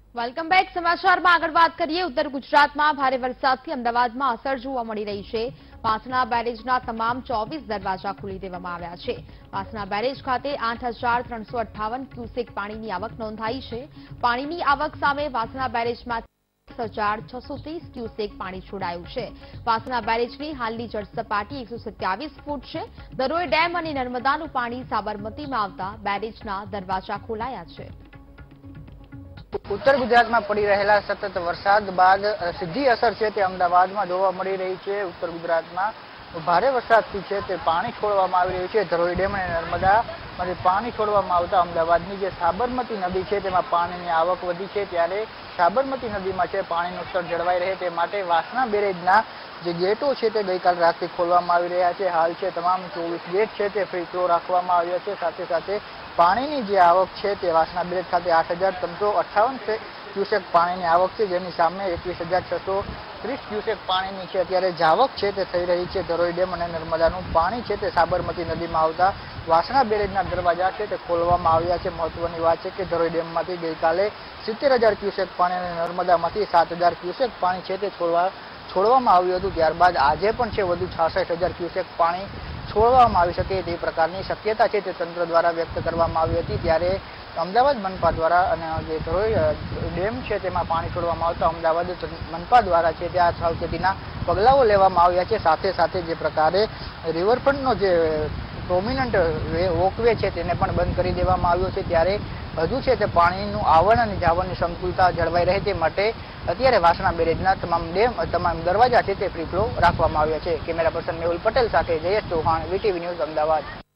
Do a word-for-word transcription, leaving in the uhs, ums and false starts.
Welcome back. સમાચારમાં આગળ વાત કરીએ. ઉત્તર ગુજરાતમાં ભારે વરસાદથી અમદાવાદમાં અસર જોવા મળી રહી છે. વાસણા બેરેજના તમામ ચોવીસ દરવાજા ખોલી દેવામાં આવ્યા છે. વાસણા બેરેજ ખાતે આઠ હજાર ત્રણસો અઠ્ઠાવન ક્યુસેક પાણીની આવક નોંધાઈ છે. પાણીની આવક સામે વાસણા બેરેજમાં દસ હજાર છસો ત્રીસ ક્યુસેક પાણી છોડાયું છે. વાસણા બેરેજની હાલની જળસપાટી એકસો સત્યાવીસ ફૂટ છે. દરોઈ ડેમ અને નર્મદાનું પાણી સાબરમતીમાં આવતા બેરેજના દરવાજા ખોલાયા છે. ઉત્તર ગુજરાતમાં પડી રહેલા સતત વરસાદ બાદ સીધી અસર છે તે અમદાવાદમાં જોવા મળી રહી છે. ઉત્તર ગુજરાતમાં ભારે વરસાદથી છે તે પાણી છોડવામાં આવી રહ્યું છે. ધરોઈ ડેમ અને નર્મદામાંથી પાણી છોડવામાં આવતા અમદાવાદની જે સાબરમતી નદી છે તેમાં પાણીની આવક વધી છે. ત્યારે સાબરમતી નદીમાં છે પાણીનું સ્તર જળવાઈ રહે તે માટે વાસણા બેરેજના જે ગેટો છે તે ગઈકાલ રાતથી ખોલવામાં આવી રહ્યા છે. હાલ છે તમામ ચોવીસ ગેટ છે તે ફ્રી ફ્લો રાખવામાં આવ્યા છે. સાથે સાથે પાણીની જે આવક છે તે વાસણા બેરેજ ખાતે આઠ હજાર ત્રણસો અઠ્ઠાવન ક્યુસેક પાણીની આવક છે, જેની સામે એકવીસ હજાર છસો ત્રીસ ક્યુસેક પાણીની છે અત્યારે જાવક છે તે થઈ રહી છે. ધરોઈ ડેમ અને નર્મદાનું પાણી છે તે સાબરમતી નદીમાં આવતા વાસણા બેરેજના દરવાજા છે તે ખોલવામાં આવ્યા છે. મહત્વની વાત છે કે ધરોઈ ડેમમાંથી ગઈકાલે સિત્તેર હજાર ક્યુસેક પાણી અને નર્મદામાંથી સાત હજાર ક્યુસેક પાણી છે તે છોડવા છોડવામાં આવ્યું હતું. ત્યારબાદ આજે પણ છે વધુ છાસઠ હજાર ક્યુસેક પાણી છોડવામાં આવી શકે તે પ્રકારની શક્યતા છે તે તંત્ર દ્વારા વ્યક્ત કરવામાં આવી હતી. ત્યારે અમદાવાદ મનપા દ્વારા અને જે ધરોઈ ડેમ છે તેમાં પાણી છોડવામાં આવતા અમદાવાદ મનપા દ્વારા છે ત્યાં સાવચેતીના પગલાઓ લેવામાં આવ્યા છે. સાથે સાથે જે પ્રકારે રિવરફ્રન્ટનો જે પ્રોમિનન્ટ વોકવે છે તેને પણ બંધ કરી દેવામાં આવ્યો છે. ત્યારે હજુ છે તે પાણીનું આવન અને જાવનની સંકુલતા જળવાઈ રહે તે માટે અત્યારે વાસણા બેરેજના તમામ ડેમ તમામ દરવાજા છે તે ફ્રી ફ્લો રાખવામાં આવ્યા છે. કેમેરા પર્સન મેહુલ પટેલ સાથે જયેશ ચૌહાણ, વીટીવી ન્યૂઝ, અમદાવાદ.